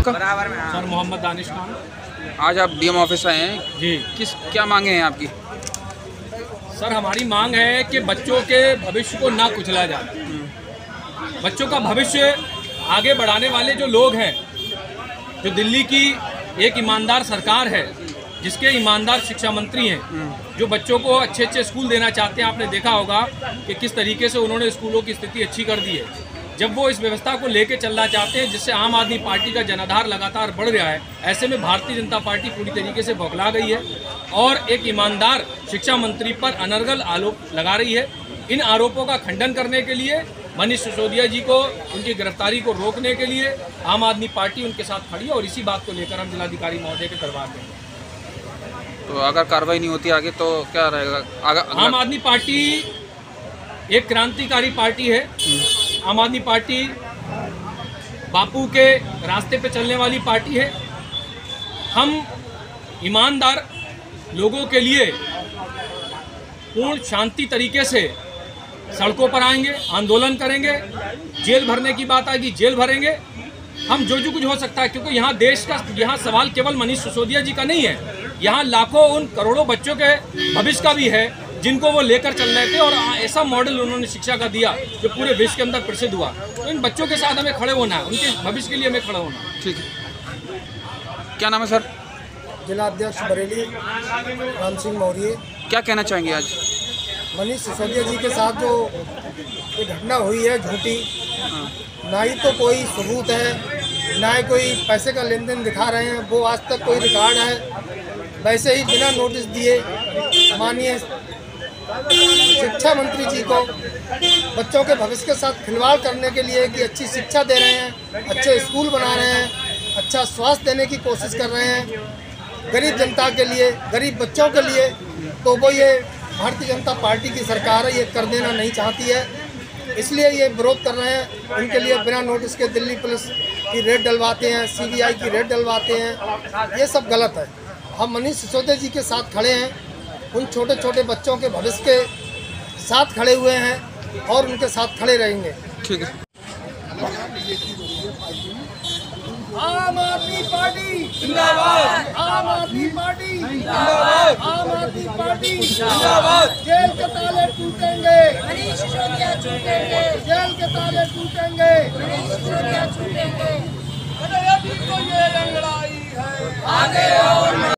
आपका? सर मोहम्मद दानिश खान। आज आप डीएम ऑफिस आए हैं जी क्या मांगे हैं आपकी? सर, हमारी मांग है कि बच्चों के भविष्य को ना कुचला जाए। बच्चों का भविष्य आगे बढ़ाने वाले जो लोग हैं, जो दिल्ली की एक ईमानदार सरकार है, जिसके ईमानदार शिक्षा मंत्री हैं, जो बच्चों को अच्छे अच्छे स्कूल देना चाहते हैं। आपने देखा होगा कि किस तरीके से उन्होंने स्कूलों की स्थिति अच्छी कर दी है। जब वो इस व्यवस्था को लेकर चलना चाहते हैं, जिससे आम आदमी पार्टी का जनाधार लगातार बढ़ रहा है, ऐसे में भारतीय जनता पार्टी पूरी तरीके से बौखला गई है और एक ईमानदार शिक्षा मंत्री पर अनर्गल आरोप लगा रही है। इन आरोपों का खंडन करने के लिए, मनीष सिसोदिया जी को उनकी गिरफ्तारी को रोकने के लिए आम आदमी पार्टी उनके साथ खड़ी है और इसी बात को लेकर हम जिलाधिकारी महोदय के दरबार में। तो अगर कार्रवाई नहीं होती आगे तो क्या रहेगा? आम आदमी पार्टी एक क्रांतिकारी पार्टी है। आम आदमी पार्टी बापू के रास्ते पे चलने वाली पार्टी है। हम ईमानदार लोगों के लिए पूर्ण शांति तरीके से सड़कों पर आएंगे, आंदोलन करेंगे, जेल भरने की बात आएगी जेल भरेंगे। हम जो कुछ हो सकता है, क्योंकि यहाँ देश का सवाल केवल मनीष सिसोदिया जी का नहीं है। यहाँ लाखों उन करोड़ों बच्चों के भविष्य का भी है, जिनको वो लेकर चल रहे थे और ऐसा मॉडल उन्होंने शिक्षा का दिया जो पूरे विश्व के अंदर प्रसिद्ध हुआ। तो इन बच्चों के साथ हमें खड़े होना है, उनके भविष्य के लिए हमें खड़ा होना है। ठीक है, क्या नाम है सर? जिला अध्यक्ष बरेली राम सिंह मौर्य। क्या कहना चाहेंगे आज? मनीष सिसोदिया जी के साथ जो ये घटना हुई है झूठी, ना ही तो कोई सबूत है, ना ही कोई पैसे का लेन देन दिखा रहे हैं, वो आज तक कोई रिकॉर्ड है। वैसे ही बिना नोटिस दिए माननीय शिक्षा मंत्री जी को बच्चों के भविष्य के साथ खिलवाड़ करने के लिए कि अच्छी शिक्षा दे रहे हैं, अच्छे स्कूल बना रहे हैं, अच्छा स्वास्थ्य देने की कोशिश कर रहे हैं गरीब जनता के लिए, गरीब बच्चों के लिए, तो वो ये भारतीय जनता पार्टी की सरकार है, ये कर देना नहीं चाहती है, इसलिए ये विरोध कर रहे हैं। उनके लिए बिना नोटिस के दिल्ली पुलिस की रेड डलवाते हैं, सीबीआई की रेड डलवाते हैं, ये सब गलत है। हम मनीष सिसोदिया जी के साथ खड़े हैं, उन छोटे छोटे बच्चों के भविष्य के साथ खड़े हुए हैं और उनके साथ खड़े रहेंगे। ठीक है। आम आदमी पार्टी जिंदाबाद, आम आदमी पार्टी जिंदाबाद, आम आदमी पार्टी जिंदाबाद। जेल के ताले टूटेंगे, मनीष सिसोदिया छूटेंगे, जेल के ताले टूटेंगे, मनीष सिसोदिया छूटेंगे। अरे अभी तो ये लड़ाई है, आगे और